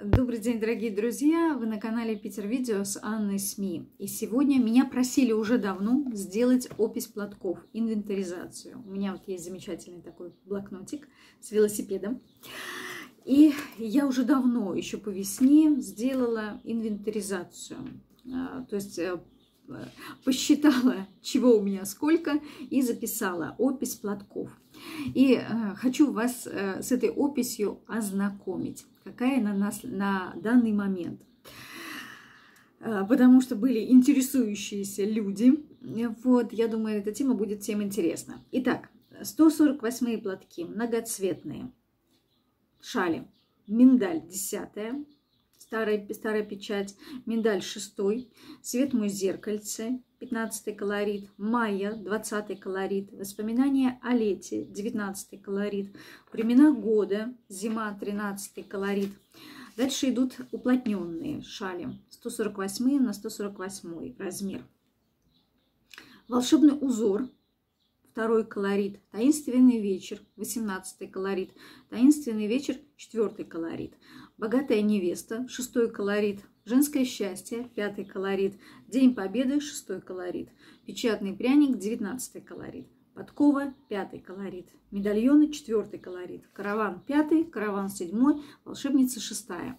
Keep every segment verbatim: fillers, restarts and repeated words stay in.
Добрый день, дорогие друзья! Вы на канале Питер Видео с Анной СМИ. И сегодня меня просили уже давно сделать опись платков, инвентаризацию. У меня вот есть замечательный такой блокнотик с велосипедом. И я уже давно, еще по весне, сделала инвентаризацию. То есть посчитала, чего у меня сколько, и записала опись платков. И э, хочу вас э, с этой описью ознакомить, какая на нас на данный момент. Э, потому что были интересующиеся люди. Вот, я думаю, эта тема будет всем интересна. Итак, сто сорок восьмые платки, многоцветные, шали, миндаль десятая, старая, старая печать, миндаль шестой, свет мой зеркальце, пятнадцатый колорит, майя, двадцатый колорит, воспоминания о лете, девятнадцатый колорит, времена года, зима, тринадцатый колорит. Дальше идут уплотненные шали, сто сорок восьмые на сто сорок восьмой размер. Волшебный узор, второй колорит, таинственный вечер, восемнадцатый колорит, таинственный вечер, четвертый колорит, богатая невеста, шестой колорит, женское счастье, пятый колорит, день победы, шестой колорит, печатный пряник, девятнадцатый колорит, подкова, пятый колорит, медальоны, четвертый колорит, караван, пятый, караван, седьмой, волшебница, шестая.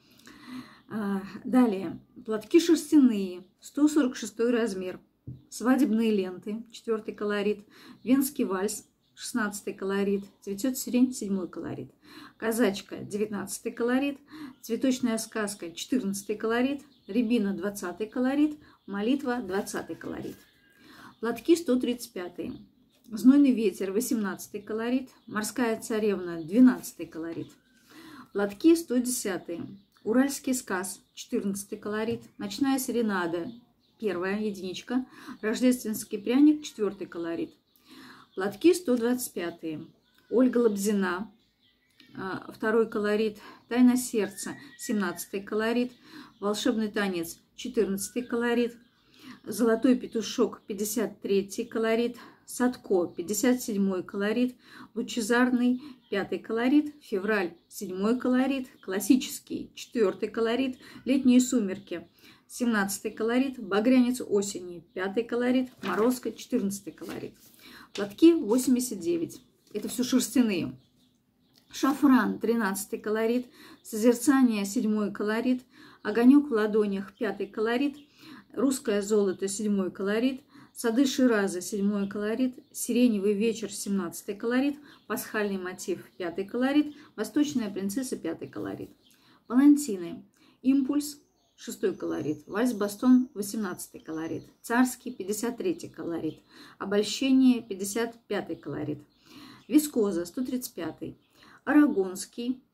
Далее, платки шерстяные, сто сорок шестой размер, свадебные ленты, четвертый колорит, венский вальс, шестнадцатый колорит, цветет сирень, седьмой колорит, казачка, девятнадцатый колорит, цветочная сказка, четырнадцатый колорит, рябина, двадцатый колорит, молитва, двадцатый колорит, платки сто тридцать пятые, знойный ветер, восемнадцатый колорит, морская царевна, двенадцатый колорит, платки сто десятые, уральский сказ, четырнадцатый колорит, ночная серенада, первая единичка, рождественский пряник, четвертый колорит, платки сто двадцать пятые, Ольга Лобзина, второй колорит, тайна сердца, семнадцатый колорит, волшебный танец, четырнадцатый колорит, золотой петушок, пятьдесят третий колорит, Садко, пятьдесят седьмой колорит, лучезарный, пятый колорит, февраль, седьмой колорит, классический, четвертый колорит, летние сумерки, семнадцатый колорит, багрянец осени, пятый колорит, морозко, четырнадцатый колорит. Платки восемьдесят девять. Это все шерстяные. Шафран, тринадцатый колорит, созерцание, седьмой колорит, огонек в ладонях, пятый колорит, русское золото, седьмой колорит, сады Шираза, седьмой колорит, сиреневый вечер, семнадцатый колорит, пасхальный мотив, пятый колорит, восточная принцесса, пятый колорит. Палантины, импульс, шестой колорит, вальс-бастон, восемнадцатый колорит, царский, пятьдесят третий колорит, обольщение, пятьдесят пятый колорит, вискоза, сто тридцать пятый, арагонский,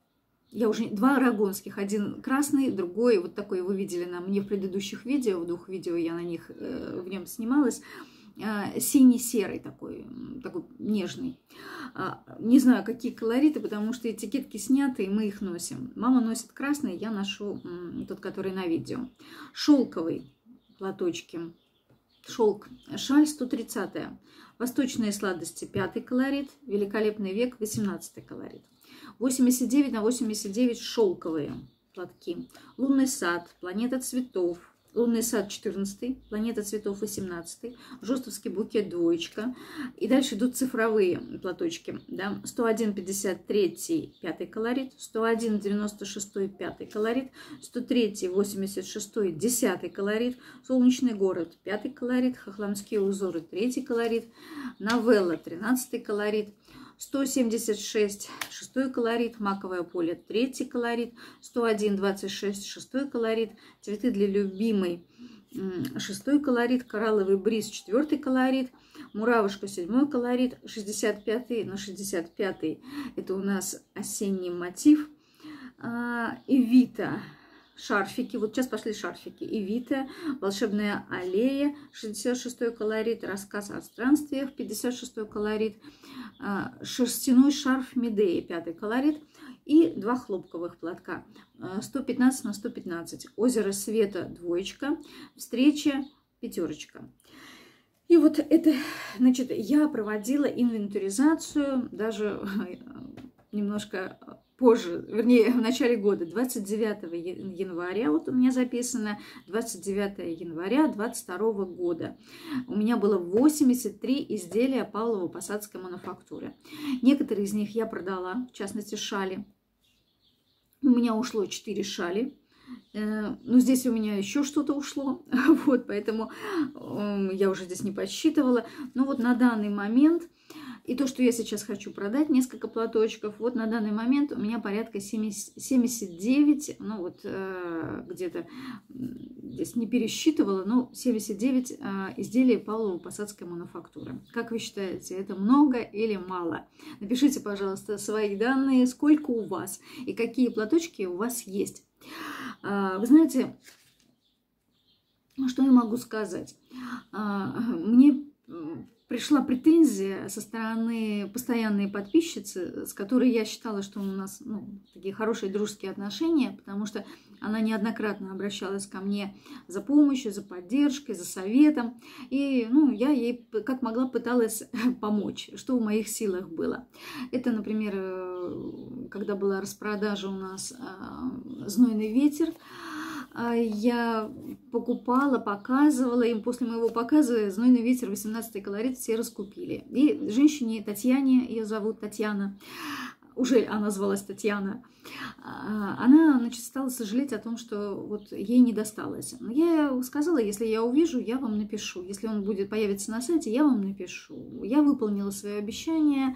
я уже два арагонских, один красный, другой вот такой, вы видели на мне в предыдущих видео, в двух видео я на них э, в нем снималась, э, синий-серый такой, такой нежный. А, не знаю, какие колориты, потому что этикетки сняты, и мы их носим. Мама носит красный, я ношу м, тот, который на видео. Шелковый платочки, шелк, шаль сто тридцатая, восточные сладости, пятый колорит, великолепный век, восемнадцатый колорит. восемьдесят девять на восемьдесят девять шелковые платки. Лунный сад, планета цветов. Лунный сад четырнадцатый, планета цветов восемнадцатый, жостовский букет двоечка. И дальше идут цифровые платочки. Да? сто один пятьдесят три, пятый колорит, сто один девяносто шесть, пятый колорит, сто три восемьдесят шесть, десятый колорит, солнечный город, пятый колорит, хохломские узоры, третий колорит, новелла, тринадцатый колорит, сто семьдесят шесть, шестой колорит, маковое поле, третий колорит, сто один двадцать шесть, шестой колорит, цветы для любимой, шестой колорит, коралловый бриз, четвертый колорит, муравушка, седьмой колорит, шестьдесят пятый на шестьдесят пятый, это у нас осенний мотив, Эвита, шарфики, вот сейчас пошли шарфики, Эвита, волшебная аллея, шестьдесят шестой колорит, рассказ о странствиях, пятьдесят шестой колорит, шерстяной шарф Медеи, пятый колорит, и два хлопковых платка, сто пятнадцать на сто пятнадцать, озеро света, двоечка, встреча, пятерочка. И вот это, значит, я проводила инвентаризацию, даже немножко позже, вернее, в начале года, двадцать девятого января, вот у меня записано, двадцать девятого января двадцать второго года. У меня было восемьдесят три изделия Павлово-Посадской мануфактуры. Некоторые из них я продала, в частности, шали. У меня ушло четыре шали. Но здесь у меня еще что-то ушло, вот, поэтому я уже здесь не подсчитывала. Но вот на данный момент, и то, что я сейчас хочу продать, несколько платочков, вот на данный момент у меня порядка семьдесят девять, ну вот где-то здесь не пересчитывала, но семьдесят девять изделий Павлово-Посадской мануфактуры. Как вы считаете, это много или мало? Напишите, пожалуйста, свои данные, сколько у вас и какие платочки у вас есть. Вы знаете, что я могу сказать? Мне пришла претензия со стороны постоянной подписчицы, с которой я считала, что у нас ну, такие хорошие дружеские отношения, потому что она неоднократно обращалась ко мне за помощью, за поддержкой, за советом. И ну, я ей как могла пыталась помочь, что в моих силах было. Это, например, когда была распродажа у нас «Знойный ветер», я покупала, показывала им. После моего показа «Знойный ветер», восемнадцатый колорит все раскупили. И женщине Татьяне, ее зовут Татьяна, уже она звалась Татьяна, она, значит, стала сожалеть о том, что вот ей не досталось. Я сказала, если я увижу, я вам напишу. Если он будет появиться на сайте, я вам напишу. Я выполнила свое обещание.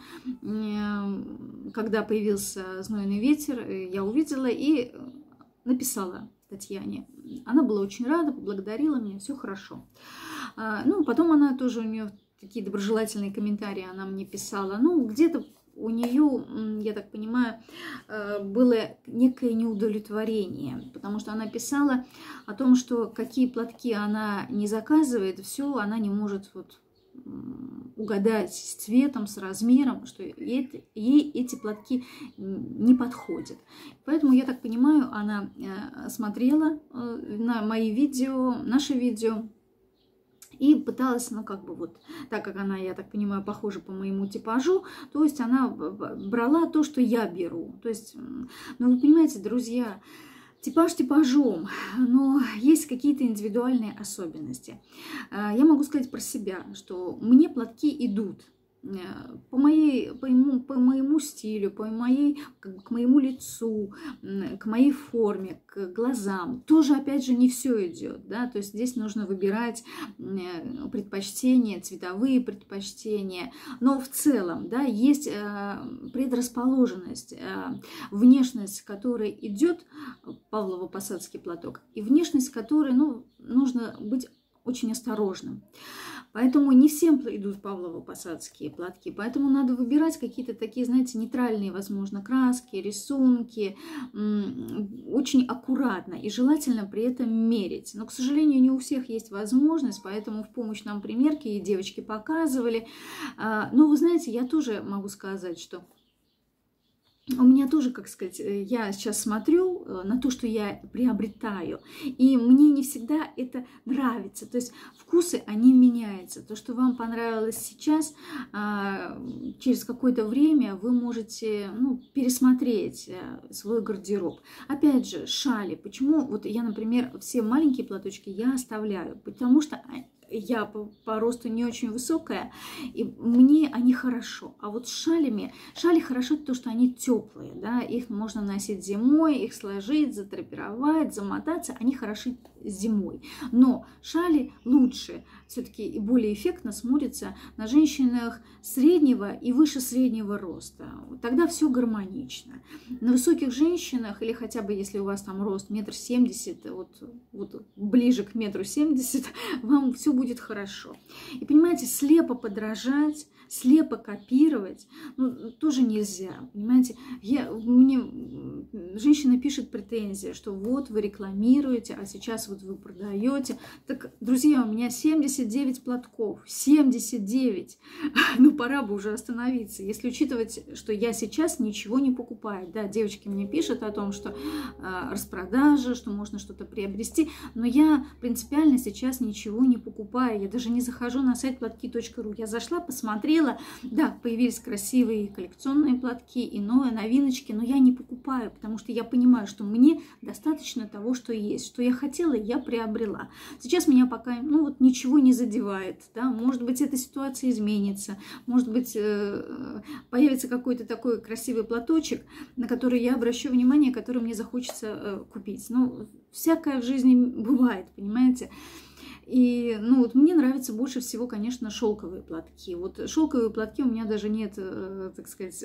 Когда появился «Знойный ветер», я увидела и написала Татьяне. Она была очень рада, поблагодарила меня, все хорошо. Ну, потом она тоже, у нее такие доброжелательные комментарии она мне писала. Ну, где-то у нее, я так понимаю, было некое неудовлетворение, потому что она писала о том, что какие платки она не заказывает, все она не может вот угадать с цветом, с размером, что ей, ей эти платки не подходят. Поэтому, я так понимаю, она смотрела на мои видео, наше видео, и пыталась, ну, как бы вот, так как она, я так понимаю, похожа по моему типажу, то есть она брала то, что я беру. То есть, ну, вы понимаете, друзья, типаж типажом, но есть какие-то индивидуальные особенности. Я могу сказать про себя, что мне платки идут по, моей, по, моему, по моему стилю, по моей, к моему лицу, к моей форме, к глазам. Тоже, опять же, не все идет, да, то есть здесь нужно выбирать предпочтения, цветовые предпочтения, но в целом, да, есть предрасположенность, внешность, которой идет Павлово-Посадский платок, и внешность, которой, ну, нужно быть очень осторожным. Поэтому не всем идут Павлово-Посадские платки, поэтому надо выбирать какие-то такие, знаете, нейтральные, возможно, краски, рисунки, очень аккуратно и желательно при этом мерить. Но, к сожалению, не у всех есть возможность, поэтому в помощь нам примерки и девочки показывали. Но вы знаете, я тоже могу сказать, что у меня тоже, как сказать, я сейчас смотрю на то, что я приобретаю, и мне не всегда это нравится. То есть вкусы, они меняются. То, что вам понравилось сейчас, через какое-то время вы можете, ну, пересмотреть свой гардероб. Опять же, шали. Почему? Вот я, например, все маленькие платочки я оставляю, потому что я по, по росту не очень высокая, и мне они хорошо. А вот с шалями, шали хорошо то, что они теплые, да, их можно носить зимой, их сложить, задрапировать, замотаться, они хороши зимой. Но шали лучше все-таки и более эффектно смотрятся на женщинах среднего и выше среднего роста. Тогда все гармонично. На высоких женщинах, или хотя бы если у вас там рост метр семьдесят, вот, вот ближе к метру семьдесят, вам все будет хорошо. И понимаете, слепо подражать, слепо копировать, ну, тоже нельзя. Понимаете, я, мне женщина пишет претензии, что вот вы рекламируете, а сейчас вот вы продаете. Так, друзья, у меня семьдесят девять платков, семьдесят девять. Ну, пора бы уже остановиться. Если учитывать, что я сейчас ничего не покупаю. Да, девочки мне пишут о том, что э, распродажа, что можно что-то приобрести. Но я принципиально сейчас ничего не покупаю. Я даже не захожу на сайт платки точка ру. Я зашла, посмотрела. Да, появились красивые коллекционные платки и новые новиночки, но я не покупаю, потому что я понимаю, что мне достаточно того, что есть. Что я хотела, я приобрела. Сейчас меня пока, ну вот, ничего не задевает. Да? Может быть, эта ситуация изменится. Может быть, появится какой-то такой красивый платочек, на который я обращу внимание, который мне захочется купить. Ну, всякое в жизни бывает, понимаете? И, ну, вот мне нравится больше всего, конечно, шелковые платки. Вот шелковые платки у меня даже нет, так сказать,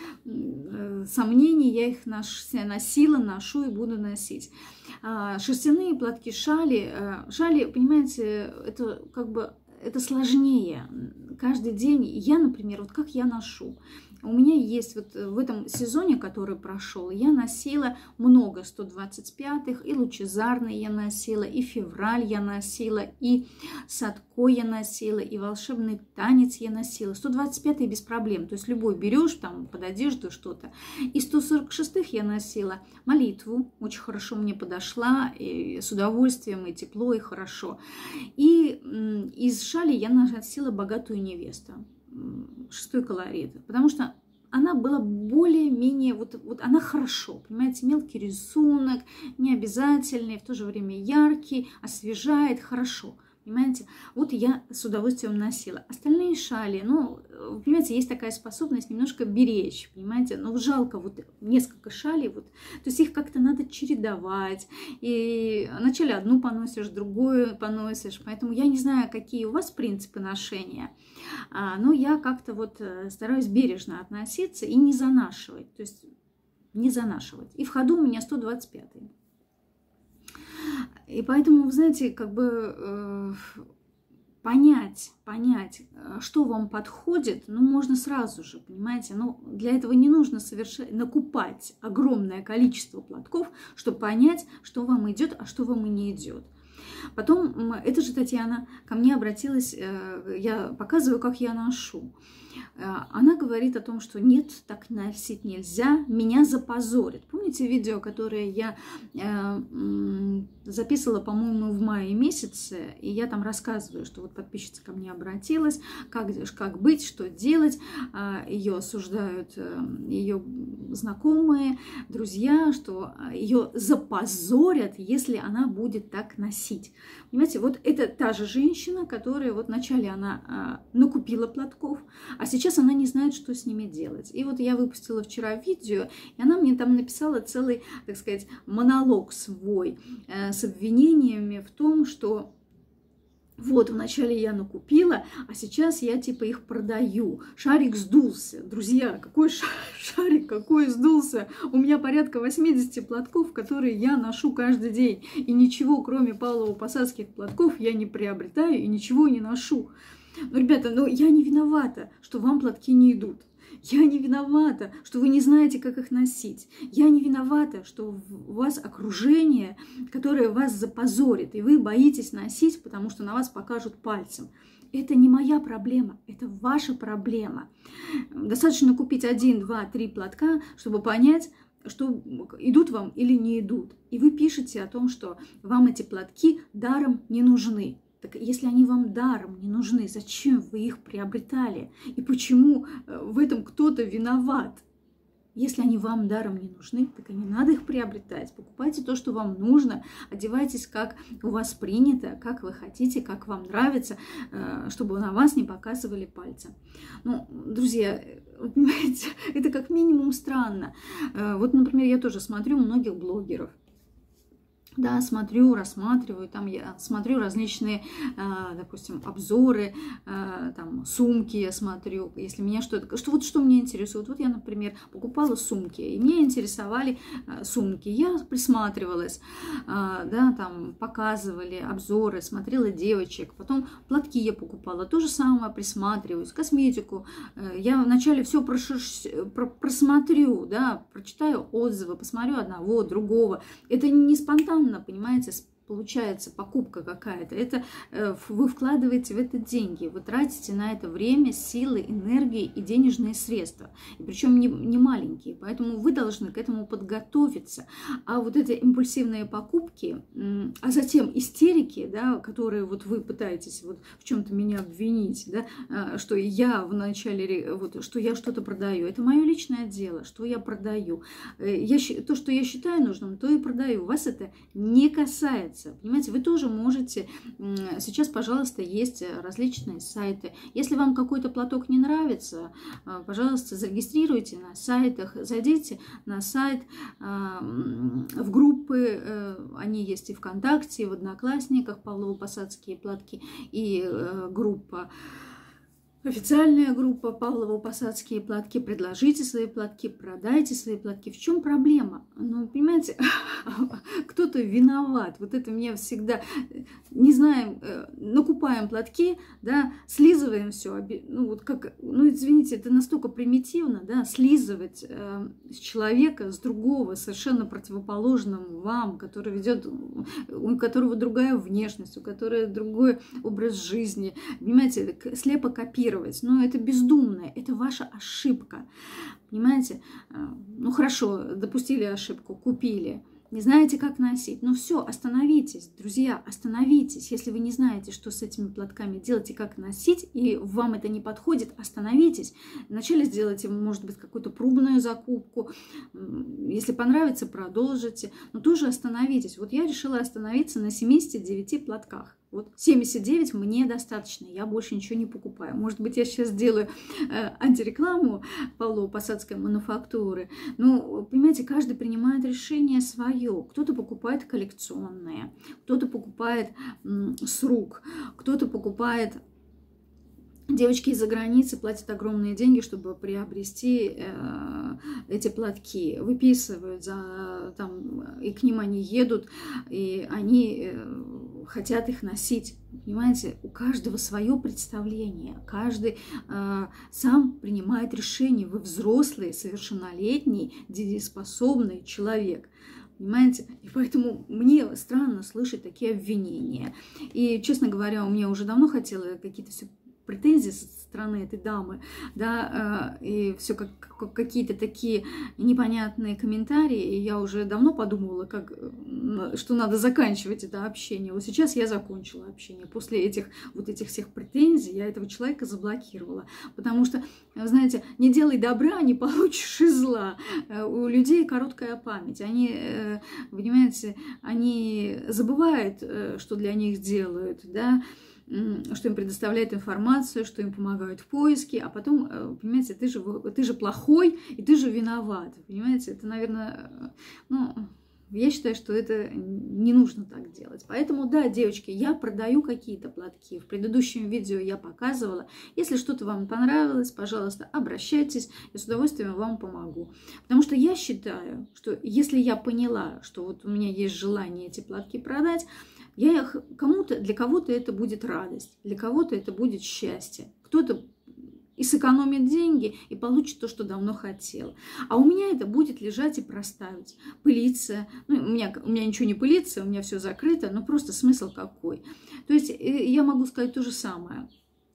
сомнений. Я их носила, ношу и буду носить. Шерстяные платки, шали. Шали, понимаете, это как бы это сложнее. Каждый день я, например, вот как я ношу. У меня есть вот в этом сезоне, который прошел, я носила много сто двадцать пятых, и лучезарный я носила, и февраль я носила, и садко я носила, и волшебный танец я носила. сто двадцать пятый без проблем, то есть любой берешь там под одежду что-то. И сто сорок шестых я носила молитву, очень хорошо мне подошла, и с удовольствием, и тепло, и хорошо. И из шали я носила богатую невесту. Шестой колорит, потому что она была более-менее, вот, вот она хорошо, понимаете, мелкий рисунок, не обязательный, в то же время яркий, освежает, хорошо, понимаете. Вот я с удовольствием носила. Остальные шали, ну, понимаете, есть такая способность немножко беречь, понимаете, но жалко вот несколько шалей, вот, то есть их как-то надо чередовать, и вначале одну поносишь, другую поносишь, поэтому я не знаю, какие у вас принципы ношения, но я как-то вот стараюсь бережно относиться и не занашивать, то есть не занашивать. И в ходу у меня сто двадцать пятый. И поэтому, вы знаете, как бы э, понять, понять, что вам подходит, ну, можно сразу же, понимаете. Но для этого не нужно совершенно накупать огромное количество платков, чтобы понять, что вам идет, а что вам и не идет. Потом, эта же Татьяна ко мне обратилась, я показываю, как я ношу. Она говорит о том, что нет, так носить нельзя, меня запозорит. Помните видео, которое я записывала, по-моему, в мае месяце, и я там рассказываю, что вот подписчица ко мне обратилась, как, как быть, что делать, ее осуждают ее знакомые, друзья, что ее запозорят, если она будет так носить. Понимаете, вот это та же женщина, которая вот вначале она накупила платков, а сейчас она не знает, что с ними делать. И вот я выпустила вчера видео, и она мне там написала целый, так сказать, монолог свой э, с обвинениями в том, что вот вначале я накупила, а сейчас я типа их продаю. Шарик сдулся. Друзья, какой шарик, какой сдулся? У меня порядка восьмидесяти платков, которые я ношу каждый день. И ничего, кроме павлово-посадских платков, я не приобретаю и ничего не ношу. Ну, ребята, ну я не виновата, что вам платки не идут. Я не виновата, что вы не знаете, как их носить. Я не виновата, что у вас окружение, которое вас запозорит, и вы боитесь носить, потому что на вас покажут пальцем. Это не моя проблема, это ваша проблема. Достаточно купить один, два, три платка, чтобы понять, что идут вам или не идут. И вы пишете о том, что вам эти платки даром не нужны. Так если они вам даром не нужны, зачем вы их приобретали? И почему в этом кто-то виноват? Если они вам даром не нужны, так и не надо их приобретать. Покупайте то, что вам нужно, одевайтесь, как у вас принято, как вы хотите, как вам нравится, чтобы на вас не показывали пальцем. Ну, друзья, понимаете, это как минимум странно. Вот, например, я тоже смотрю многих блогеров. Да, смотрю, рассматриваю, там я смотрю различные, допустим, обзоры, там, сумки я смотрю, если меня что-то, что, вот что меня интересует. Вот я, например, покупала сумки, и меня интересовали сумки, я присматривалась, да, там, показывали обзоры, смотрела девочек, потом платки я покупала, то же самое, присматриваюсь, косметику, я вначале все просмотрю, да, прочитаю отзывы, посмотрю одного, другого, это не спонтанно, понимаете, получается покупка какая-то. Это вы вкладываете в это деньги, вы тратите на это время, силы, энергии и денежные средства. И причем не, не маленькие, поэтому вы должны к этому подготовиться. А вот эти импульсивные покупки, а затем истерики, да, которые вот вы пытаетесь вот в чем-то меня обвинить, да, что я вначале, вот, что я что-то продаю, это мое личное дело, что я продаю. Я, то, что я считаю нужным, то и продаю. Вас это не касается. Понимаете, вы тоже можете, сейчас, пожалуйста, есть различные сайты. Если вам какой-то платок не нравится, пожалуйста, зарегистрируйте на сайтах, зайдите на сайт, в группы, они есть и ВКонтакте, и в Одноклассниках, Павлово-Посадские платки, и группа, официальная группа Павлово-Посадские платки. Предложите свои платки, продайте свои платки. В чем проблема? Ну, понимаете, кто-то виноват. Вот это меня всегда... Не знаем, накупаем платки, да, слизываем все. Ну, вот как... Ну, извините, это настолько примитивно, да, слизывать э, с человека, с другого, совершенно противоположным вам, который ведет... У которого другая внешность, у которого другой образ жизни. Понимаете, слепо копировать. Но это бездумно, это ваша ошибка. Понимаете? Ну хорошо, допустили ошибку, купили. Не знаете, как носить. Ну все, остановитесь, друзья, остановитесь. Если вы не знаете, что с этими платками делать и как носить, и вам это не подходит, остановитесь. Вначале сделайте, может быть, какую-то пробную закупку. Если понравится, продолжите. Но тоже остановитесь. Вот я решила остановиться на семидесяти девяти платках. Вот семьдесят девять мне достаточно, я больше ничего не покупаю. Может быть, я сейчас делаю э, антирекламу Павлово-Посадской мануфактуры. Но, понимаете, каждый принимает решение свое. Кто-то покупает коллекционные, кто-то покупает м, с рук, кто-то покупает... Девочки из-за границы платят огромные деньги, чтобы приобрести э, эти платки. Выписывают, за, там, и к ним они едут, и они э, хотят их носить. Понимаете, у каждого свое представление. Каждый э, сам принимает решение. Вы взрослый, совершеннолетний, дееспособный человек. Понимаете? И поэтому мне странно слышать такие обвинения. И, честно говоря, у меня уже давно хотела какие-то все претензии со стороны этой дамы, да, и все как, как какие-то такие непонятные комментарии, и я уже давно подумывала, как, что надо заканчивать это общение. Вот сейчас я закончила общение. После этих вот этих всех претензий я этого человека заблокировала, потому что, знаете, не делай добра, не получишь и зла. У людей короткая память. Они, понимаете, они забывают, что для них делают, да, что им предоставляют информацию, что им помогают в поиске, а потом, понимаете, ты же, ты же плохой, и ты же виноват, понимаете, это, наверное, ну, я считаю, что это не нужно так делать. Поэтому, да, девочки, я продаю какие-то платки, в предыдущем видео я показывала, если что-то вам понравилось, пожалуйста, обращайтесь, я с удовольствием вам помогу, потому что я считаю, что если я поняла, что вот у меня есть желание эти платки продать, я их кому-то, для кого-то это будет радость, для кого-то это будет счастье. Кто-то и сэкономит деньги, и получит то, что давно хотел. А у меня это будет лежать и простаивать, пылиться. Ну, у меня, у меня ничего не пылится, у меня все закрыто, но просто смысл какой. То есть я могу сказать то же самое.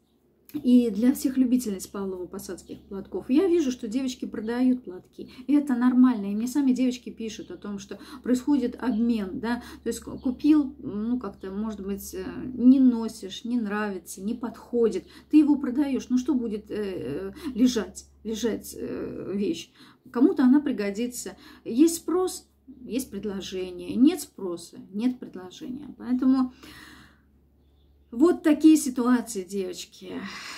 И для всех любительниц Павлово-Посадских платков я вижу, что девочки продают платки. И это нормально. И мне сами девочки пишут о том, что происходит обмен, да. То есть купил, ну как-то, может быть, не носишь, не нравится, не подходит. Ты его продаешь. Ну что будет э, лежать, лежать э, вещь? Кому-то она пригодится. Есть спрос, есть предложение. Нет спроса, нет предложения. Поэтому... Вот такие ситуации, девочки.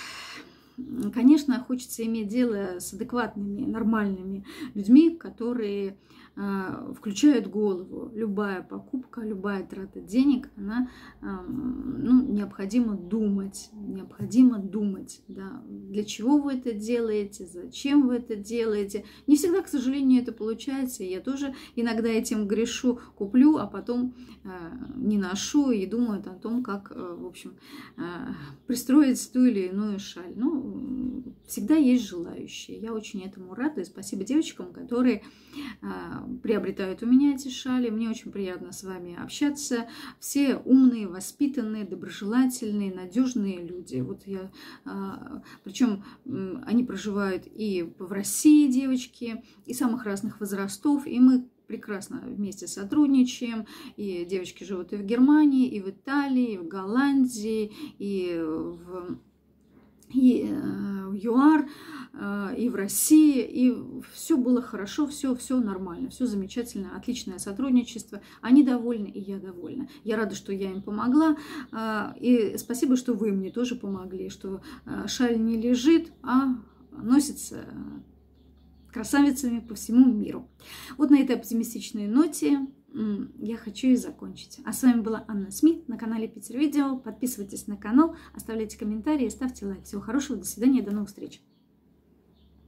Конечно, хочется иметь дело с адекватными, нормальными людьми, которые э, включают голову. Любая покупка, любая трата денег, она э, ну, необходимо думать, необходимо думать, да, для чего вы это делаете, зачем вы это делаете. Не всегда, к сожалению, это получается. Я тоже иногда этим грешу, куплю, а потом э, не ношу и думаю о том, как, э, в общем, э, пристроить ту или иную шаль. Ну, всегда есть желающие. Я очень этому рада. И спасибо девочкам, которые а, приобретают у меня эти шали. Мне мне очень приятно с вами общаться. Все умные, воспитанные, доброжелательные, надежные люди. Вот я, причем они проживают и в России, девочки, и самых разных возрастов, и мы прекрасно вместе сотрудничаем. И девочки живут и в Германии, и в Италии, и в Голландии, и в, и в ЮАР, и в России. И все было хорошо, все, все нормально, все замечательно, отличное сотрудничество. Они довольны, и я довольна. Я рада, что я им помогла. И спасибо, что вы мне тоже помогли, что шаль не лежит, а носится красавицами по всему миру. Вот на этой оптимистичной ноте я хочу и закончить. А с вами была Анна Смит на канале Питер Видео. Подписывайтесь на канал, оставляйте комментарии, ставьте лайк. Всего хорошего, до свидания, до новых встреч.